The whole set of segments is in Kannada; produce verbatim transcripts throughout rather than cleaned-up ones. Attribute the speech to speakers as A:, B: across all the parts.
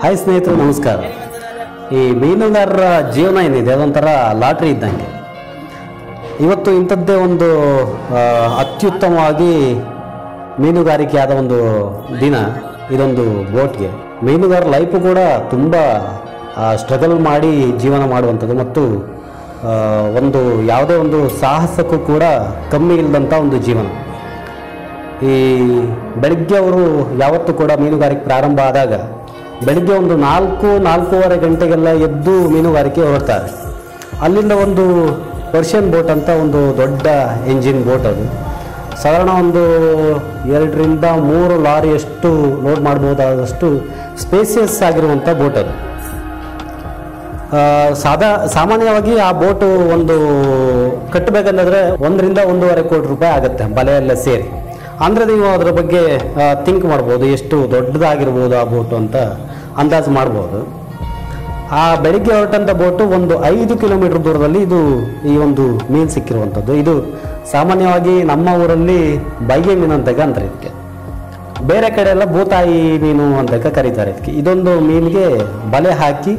A: ಹಾಯ್ ಸ್ನೇಹಿತರು, ನಮಸ್ಕಾರ. ಈ ಮೀನುಗಾರರ ಜೀವನ ಏನಿದೆ ಅದೊಂಥರ ಲಾಟ್ರಿ ಇದ್ದಂಗೆ. ಇವತ್ತು ಇಂಥದ್ದೇ ಒಂದು ಅತ್ಯುತ್ತಮವಾಗಿ ಮೀನುಗಾರಿಕೆಯಾದ ಒಂದು ದಿನ ಇದೊಂದು ಬೋಟ್ಗೆ. ಮೀನುಗಾರ ಲೈಫು ಕೂಡ ತುಂಬ ಸ್ಟ್ರಗಲ್ ಮಾಡಿ ಜೀವನ ಮಾಡುವಂಥದ್ದು ಮತ್ತು ಒಂದು ಯಾವುದೇ ಒಂದು ಸಾಹಸಕ್ಕೂ ಕೂಡ ಕಮ್ಮಿ ಇಲ್ಲದಂಥ ಒಂದು ಜೀವನ. ಈ ಬೆಳಗ್ಗೆ ಅವರು ಯಾವತ್ತೂ ಕೂಡ ಮೀನುಗಾರಿಕೆ ಪ್ರಾರಂಭ ಆದಾಗ ಬೆಳಗ್ಗೆ ಒಂದು ನಾಲ್ಕು ನಾಲ್ಕೂವರೆ ಗಂಟೆಗೆಲ್ಲ ಎದ್ದು ಮೀನುಗಾರಿಕೆ ಹೊರಡ್ತಾರೆ. ಅಲ್ಲಿಂದ ಒಂದು ಪರ್ಷಿಯನ್ ಬೋಟ್ ಅಂತ ಒಂದು ದೊಡ್ಡ ಎಂಜಿನ್ ಬೋಟ್, ಅದು ಸಾಧಾರಣ ಒಂದು ಎರಡರಿಂದ ಮೂರು ಲಾರಿಯಷ್ಟು ಲೋಡ್ ಮಾಡ್ಬೋದಾದಷ್ಟು ಸ್ಪೇಸಿಯಸ್ ಆಗಿರುವಂಥ ಬೋಟ್ ಅದು. ಸಾದಾ ಸಾಮಾನ್ಯವಾಗಿ ಆ ಬೋಟು ಒಂದು ಕಟ್ಟಬೇಕಂದ್ರೆ ಒಂದರಿಂದ ಒಂದೂವರೆ ಕೋಟಿ ರೂಪಾಯಿ ಆಗುತ್ತೆ ಬಲೆಯೆಲ್ಲ ಸೇರಿ. ಅಂದರೆ ನೀವು ಅದರ ಬಗ್ಗೆ ಥಿಂಕ್ ಮಾಡ್ಬೋದು, ಎಷ್ಟು ದೊಡ್ಡದಾಗಿರ್ಬೋದು ಆ ಬೋಟು ಅಂತ ಅಂದಾಜು ಮಾಡ್ಬೋದು. ಆ ಬೆಳಿಗ್ಗೆ ಹೊರಟಂಥ ಬೋಟು ಒಂದು ಐದು ಕಿಲೋಮೀಟರ್ ದೂರದಲ್ಲಿ ಇದು ಈ ಒಂದು ಮೀನು ಸಿಕ್ಕಿರುವಂಥದ್ದು. ಇದು ಸಾಮಾನ್ಯವಾಗಿ ನಮ್ಮ ಊರಲ್ಲಿ ಬೈಗೆ ಮೀನು ಅಂತ ಅಂತಾರೆ ಇದಕ್ಕೆ, ಬೇರೆ ಕಡೆ ಎಲ್ಲ ಭೂತಾಯಿ ಮೀನು ಅಂತ ಕರೀತಾರೆ ಇದಕ್ಕೆ. ಇದೊಂದು ಮೀನಿಗೆ ಬಲೆ ಹಾಕಿ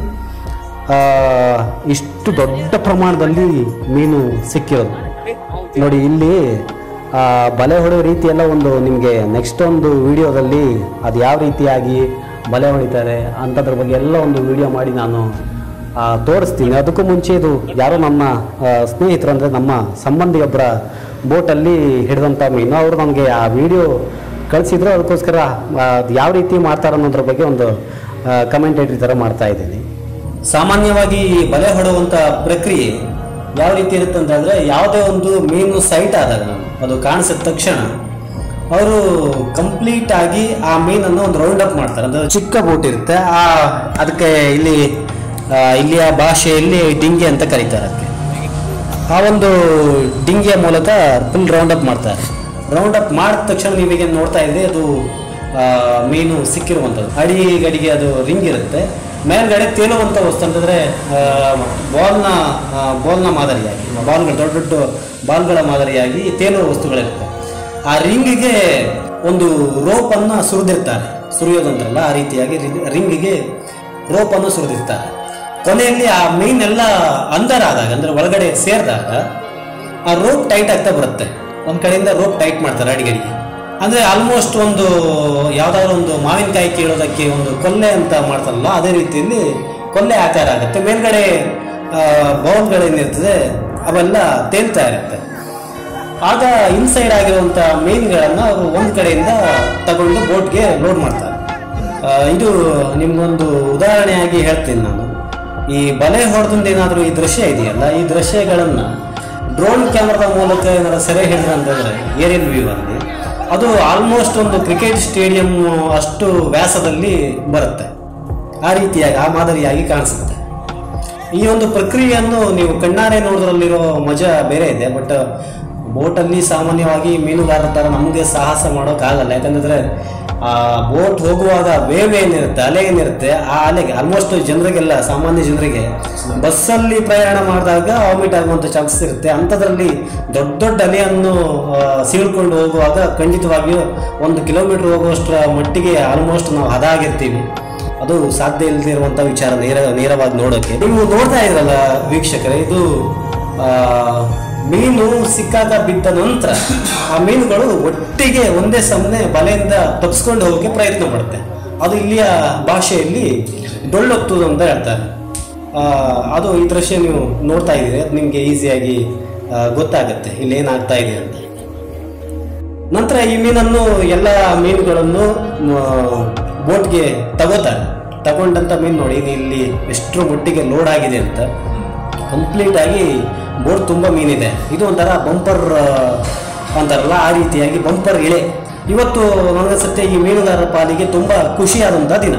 A: ಇಷ್ಟು ದೊಡ್ಡ ಪ್ರಮಾಣದಲ್ಲಿ ಮೀನು ಸಿಕ್ಕಿರೋದು ನೋಡಿ. ಇಲ್ಲಿ ಬಲೆ ಹೊಡೆಯೋ ರೀತಿ ಎಲ್ಲ ಒಂದು ನಿಮಗೆ ನೆಕ್ಸ್ಟ್ ಒಂದು ವಿಡಿಯೋದಲ್ಲಿ ಅದು ಯಾವ ರೀತಿಯಾಗಿ ಬಲೆ ಹೊಡಿತಾರೆ ಅಂಥದ್ರ ಬಗ್ಗೆ ಎಲ್ಲ ಒಂದು ವಿಡಿಯೋ ಮಾಡಿ ನಾನು ತೋರಿಸ್ತೀನಿ. ಅದಕ್ಕೂ ಮುಂಚೆ ಇದು ಯಾರೋ ನಮ್ಮ ಸ್ನೇಹಿತರು, ಅಂದರೆ ನಮ್ಮ ಸಂಬಂಧಿಯೊಬ್ಬರ ಬೋಟಲ್ಲಿ ಹಿಡಿದಂಥ ಮೀನು, ಅವರು ನಮಗೆ ಆ ವಿಡಿಯೋ ಕಳಿಸಿದ್ರು. ಅದಕ್ಕೋಸ್ಕರ ಅದು ಯಾವ ರೀತಿ ಮಾಡ್ತಾರೆ ಅನ್ನೋದ್ರ ಬಗ್ಗೆ ಒಂದು ಕಮೆಂಟೇಟರಿ ಥರ ಮಾಡ್ತಾ ಇದ್ದೀನಿ. ಸಾಮಾನ್ಯವಾಗಿ ಬಲೆ ಹೊಡುವಂಥ ಪ್ರಕ್ರಿಯೆ ಯಾವ ರೀತಿ ಇರುತ್ತೆ ಅಂತಂದರೆ, ಯಾವುದೇ ಒಂದು ಮೀನು ಸೈಟ್ ಆದಾಗ ಅದು ಕಾಣಿಸಿದ ತಕ್ಷಣ ಅವರು ಕಂಪ್ಲೀಟ್ ಆಗಿ ಆ ಮೀನನ್ನು ಒಂದು ರೌಂಡ್ ಅಪ್ ಮಾಡ್ತಾರೆ. ಅಂದರೆ ಚಿಕ್ಕ ಬೋಟ್ ಇರುತ್ತೆ, ಆ ಅದಕ್ಕೆ ಇಲ್ಲಿ ಇಲ್ಲಿಯ ಭಾಷೆಯಲ್ಲಿ ಡಿಂಗಿ ಅಂತ ಕರೀತಾರೆ. ಅದಕ್ಕೆ ಆ ಒಂದು ಡಿಂಗಿಯ ಮೂಲಕ ಫುಲ್ ರೌಂಡ್ ಅಪ್ ಮಾಡ್ತಾರೆ. ರೌಂಡ್ ಅಪ್ ಮಾಡಿದ ತಕ್ಷಣ ನೀವೀಗ ನೋಡ್ತಾ ಇದ್ರಿ, ಅದು ಮೀನು ಸಿಕ್ಕಿರುವಂಥದ್ದು. ಅಡಿ ಗಡಿಗೆ ಅದು ರಿಂಗ್ ಇರುತ್ತೆ. ಮೇಲ್ಗಡೆ ತೇಲುವಂಥ ವಸ್ತು ಅಂತಂದರೆ ಬಾಲ್ನ ಬಾಲ್ನ ಮಾದರಿಯಾಗಿ, ಬಾಲ್ಗಳು ದೊಡ್ಡ ದೊಡ್ಡ ಬಾಲ್ಗಳ ಮಾದರಿಯಾಗಿ ತೇಲುವ ವಸ್ತುಗಳಿರುತ್ತೆ. ಆ ರಿಂಗಿಗೆ ಒಂದು ರೋಪನ್ನು ಸುರಿದಿರ್ತಾರೆ, ಸುರಿಯೋದಂತಾರಲ್ಲ ಆ ರೀತಿಯಾಗಿ ರಿಂಗಿಗೆ ರೋಪನ್ನು ಸುರಿದಿರ್ತಾರೆ. ಕೊನೆಯಲ್ಲಿ ಆ ಮೀನೆಲ್ಲ ಅಂದರ್ ಆದಾಗ, ಅಂದರೆ ಒಳಗಡೆ ಸೇರಿದಾಗ ಆ ರೋಪ್ ಟೈಟ್ ಆಗ್ತಾ ಬರುತ್ತೆ. ಒಂದು ಕಡೆಯಿಂದ ರೋಪ್ ಟೈಟ್ ಮಾಡ್ತಾರೆ ಅಡಿಗಡಿಗೆ. ಅಂದರೆ ಆಲ್ಮೋಸ್ಟ್ ಒಂದು ಯಾವುದಾದ್ರೂ ಒಂದು ಮಾವಿನಕಾಯಿ ಕೀಳೋದಕ್ಕೆ ಒಂದು ಕೊಲ್ಲೆ ಅಂತ ಮಾಡ್ತಾರಲ್ಲ, ಅದೇ ರೀತಿಯಲ್ಲಿ ಕೊಲ್ಲೆ ಆಕಾರ ಆಗುತ್ತೆ. ಮೇಲ್ಗಡೆ ಬೌಲ್ಗಳೇನಿರ್ತದೆ ಅವೆಲ್ಲ ತೇಲ್ತಾ ಇರುತ್ತೆ. ಆಗ ಇನ್ಸೈಡ್ ಆಗಿರುವಂಥ ಮೀನುಗಳನ್ನು ಅವರು ಒಂದು ಕಡೆಯಿಂದ ತಗೊಂಡು ಬೋಟ್ಗೆ ಲೋಡ್ ಮಾಡ್ತಾರೆ. ಇದು ನಿಮಗೊಂದು ಉದಾಹರಣೆಯಾಗಿ ಹೇಳ್ತೀನಿ ನಾನು. ಈ ಬಲೆ ಹೊಡೆದಿಂದ ಏನಾದರೂ ಈ ದೃಶ್ಯ ಇದೆಯಲ್ಲ, ಈ ದೃಶ್ಯಗಳನ್ನು ಡ್ರೋನ್ ಕ್ಯಾಮ್ರಾದ ಮೂಲಕ ಏನಾದ್ರು ಸೆರೆ ಹಿಡಿದ್ರೆ ಅಂತಂದರೆ ಏರಿಯಲ್ ವ್ಯೂ ಅಲ್ಲಿ ಅದು ಆಲ್ಮೋಸ್ಟ್ ಒಂದು ಕ್ರಿಕೆಟ್ ಸ್ಟೇಡಿಯಂ ಅಷ್ಟು ವ್ಯಾಸದಲ್ಲಿ ಬರುತ್ತೆ. ಆ ರೀತಿಯಾಗಿ ಆ ಮಾದರಿಯಾಗಿ ಕಾಣಿಸುತ್ತೆ. ಈ ಒಂದು ಪ್ರಕ್ರಿಯೆಯನ್ನು ನೀವು ಕಣ್ಣಾರೆ ನೋಡೋದ್ರಲ್ಲಿರೋ ಮಜಾ ಬೇರೆ ಇದೆ. ಬಟ್ ಬೋಟಲ್ಲಿ ಸಾಮಾನ್ಯವಾಗಿ ಮೀನುಗಾರರ ಥರ ನಮಗೆ ಸಾಹಸ ಮಾಡೋಕ್ಕಾಗಲ್ಲ. ಯಾಕಂದರೆ ಆ ಬೋಟ್ ಹೋಗುವಾಗ ವೇವ್ ಏನಿರುತ್ತೆ, ಅಲೆ ಏನಿರುತ್ತೆ, ಆ ಅಲೆಗೆ ಆಲ್ಮೋಸ್ಟ್ ಜನರಿಗೆಲ್ಲ, ಸಾಮಾನ್ಯ ಜನರಿಗೆ ಬಸ್ಸಲ್ಲಿ ಪ್ರಯಾಣ ಮಾಡಿದಾಗ ವಾಮಿಟ್ ಆಗುವಂಥ ಚಾನ್ಸಸ್ ಇರುತ್ತೆ. ಅಂಥದ್ರಲ್ಲಿ ದೊಡ್ಡ ದೊಡ್ಡ ಅಲೆಯನ್ನು ಸೀಳ್ಕೊಂಡು ಹೋಗುವಾಗ ಖಂಡಿತವಾಗಿಯೂ ಒಂದು ಕಿಲೋಮೀಟ್ರ್ ಹೋಗುವಷ್ಟರ ಮಟ್ಟಿಗೆ ಆಲ್ಮೋಸ್ಟ್ ನಾವು ಹದಾಗಿರ್ತೀವಿ. ಅದು ಸಾಧ್ಯ ಇಲ್ಲದೆ ಇರುವಂಥ ವಿಚಾರ ನೇರ ನೇರವಾಗಿ ನೋಡೋಕ್ಕೆ. ನೀವು ನೋಡ್ತಾ ಇದ್ರಲ್ಲ ವೀಕ್ಷಕರೇ, ಇದು ಮೀನು ಸಿಕ್ಕಾಗ ಬಿದ್ದ ನಂತರ ಆ ಮೀನುಗಳು ಒಟ್ಟಿಗೆ ಒಂದೇ ಸಮನೆ ಬಲೆಯಿಂದ ತಪ್ಪಿಸ್ಕೊಂಡು ಹೋಗೋಕ್ಕೆ ಪ್ರಯತ್ನ ಪಡುತ್ತೆ. ಅದು ಇಲ್ಲಿಯ ಭಾಷೆಯಲ್ಲಿ ಡೊಳ್ಳೊತ್ತುದು ಅಂತ ಹೇಳ್ತಾರೆ. ಅದು ಈ ದೃಶ್ಯ ನೀವು ನೋಡ್ತಾ ಇದ್ದೀರಿ, ಅದು ನಿಮಗೆ ಈಸಿಯಾಗಿ ಗೊತ್ತಾಗುತ್ತೆ ಇಲ್ಲಿ ಏನಾಗ್ತಾ ಇದೆ ಅಂತ. ನಂತರ ಈ ಮೀನನ್ನು ಎಲ್ಲ ಮೀನುಗಳನ್ನು ಬೋಟ್ಗೆ ತಗೋತಾರೆ. ತಗೊಂಡಂಥ ಮೀನು ನೋಡಿ ಇಲ್ಲಿ ಎಷ್ಟರ ಮಟ್ಟಿಗೆ ಲೋಡ್ ಆಗಿದೆ ಅಂತ. ಕಂಪ್ಲೀಟ್ ಆಗಿ ಬೋಟ್ ತುಂಬ ಮೀನಿದೆ. ಇದು ಒಂಥರ ಬಂಪರ್ ಅಂತಾರಲ್ಲ, ಆ ರೀತಿಯಾಗಿ ಬಂಪರ್ ಇಳೆ. ಇವತ್ತು ನನಗನ್ಸುತ್ತೆ ಈ ಮೀನುಗಾರರ ಪಾಲಿಗೆ ತುಂಬ ಖುಷಿಯಾದಂಥ ದಿನ.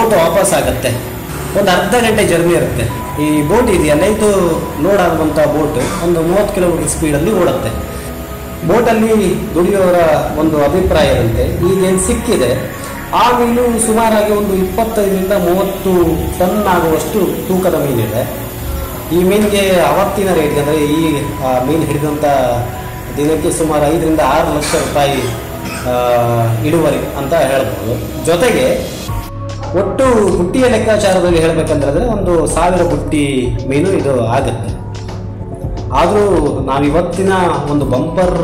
A: ಬೋಟ್ ವಾಪಸ್ ಆಗುತ್ತೆ. ಒಂದು ಅರ್ಧ ಗಂಟೆ ಜರ್ನಿ ಇರುತ್ತೆ. ಈ ಬೋಟ್ ಇದೆಯಲ್ಲ, ಇದು ಲೋಡ್ ಆಗುವಂಥ ಬೋಟ್ ಒಂದು ಮೂವತ್ತು ಕಿಲೋಮೀಟರ್ ಸ್ಪೀಡಲ್ಲಿ ಓಡುತ್ತೆ. ಬೋಟಲ್ಲಿ ದುಡಿಯೋರ ಒಂದು ಅಭಿಪ್ರಾಯದಂತೆ ಈಗೇನು ಸಿಕ್ಕಿದೆ ಆ ಮೀನು ಸುಮಾರಾಗಿ ಒಂದು ಇಪ್ಪತ್ತೈದರಿಂದ ಮೂವತ್ತು ಟನ್ ಆಗುವಷ್ಟು ತೂಕದ ಮೀನಿದೆ. ಈ ಮೀನಿಗೆ ಅವತ್ತಿನ ರೇಟ್ ಅಂದರೆ ಈ ಮೀನು ಹಿಡಿದಂಥ ದಿನಕ್ಕೆ ಸುಮಾರು ಐದರಿಂದ ಆರು ಲಕ್ಷ ರೂಪಾಯಿ ಇಳುವರಿ ಅಂತ ಹೇಳ್ಬೋದು. ಜೊತೆಗೆ ಒಟ್ಟು ಬುಟ್ಟಿಯ ಲೆಕ್ಕಾಚಾರದಲ್ಲಿ ಹೇಳಬೇಕಂದ್ರೆ ಒಂದು ಸಾವಿರ ಬುಟ್ಟಿ ಮೀನು ಇದು ಆಗುತ್ತೆ. ಆದರೂ ನಾವಿವತ್ತಿನ ಒಂದು ಬಂಪರ್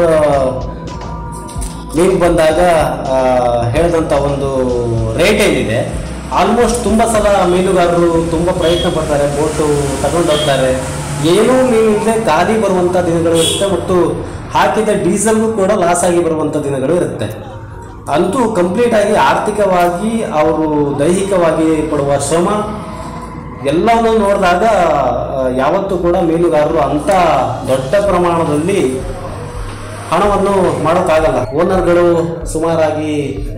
A: ಮೀನು ಬಂದಾಗ ಹೇಳಿದಂಥ ಒಂದು ರೇಟ್ ಏನಿದೆ, ಆಲ್ಮೋಸ್ಟ್ ತುಂಬ ಸಲ ಮೀನುಗಾರರು ತುಂಬ ಪ್ರಯತ್ನ ಪಡ್ತಾರೆ, ಬೋಟು ತಗೊಂಡು ಹೋಗ್ತಾರೆ, ಏನೂ ಮೀನಿಲ್ಲದೆ ಖಾಲಿ ಬರುವಂಥ ದಿನಗಳು ಇರುತ್ತೆ ಮತ್ತು ಹಾಕಿದ ಡೀಸೆಲ್ಗೂ ಕೂಡ ಲಾಸ್ ಆಗಿ ಬರುವಂಥ ದಿನಗಳು ಇರುತ್ತೆ. ಅಂತೂ ಕಂಪ್ಲೀಟಾಗಿ ಆರ್ಥಿಕವಾಗಿ ಅವರು ದೈಹಿಕವಾಗಿ ಪಡುವ ಶ್ರಮ ಎಲ್ಲವನ್ನೂ ನೋಡಿದಾಗ ಯಾವತ್ತೂ ಕೂಡ ಮೀನುಗಾರರು ಅಂಥ ದೊಡ್ಡ ಪ್ರಮಾಣದಲ್ಲಿ ಹಣವನ್ನು ಮಾಡೋಕ್ಕಾಗಲ್ಲ. ಓನರ್ಗಳು ಸುಮಾರಾಗಿ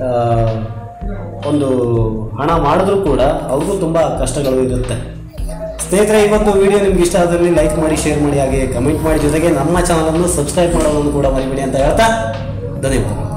A: ಒಂದು ಹಣ ಮಾಡಿದ್ರೂ ಕೂಡ ಅವ್ರಿಗೂ ತುಂಬ ಕಷ್ಟಗಳು ಇರುತ್ತೆ. ಸ್ನೇಹಿತರೆ, ಇವತ್ತು ವಿಡಿಯೋ ನಿಮ್ಗೆ ಇಷ್ಟ ಆದಲ್ಲಿ ಲೈಕ್ ಮಾಡಿ, ಶೇರ್ ಮಾಡಿ, ಹಾಗೆ ಕಮೆಂಟ್ ಮಾಡಿ, ಜೊತೆಗೆ ನಮ್ಮ ಚಾನಲನ್ನು ಸಬ್ಸ್ಕ್ರೈಬ್ ಮಾಡೋದನ್ನು ಕೂಡ ಮರಿಬೇಡಿ ಅಂತ ಹೇಳ್ತಾ ಧನ್ಯವಾದ.